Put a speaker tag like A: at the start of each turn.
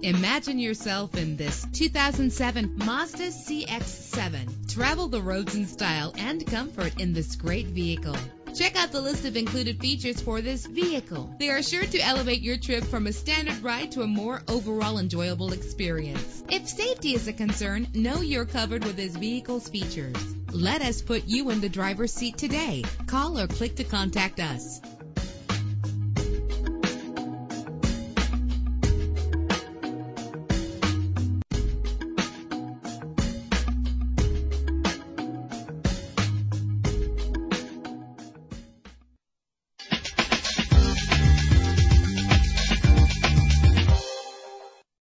A: Imagine yourself in this 2007 Mazda CX-7. Travel the roads in style and comfort in this great vehicle. Check out the list of included features for this vehicle. They are sure to elevate your trip from a standard ride to a more overall enjoyable experience. If safety is a concern, know you're covered with this vehicle's features. Let us put you in the driver's seat today. Call or click to contact us.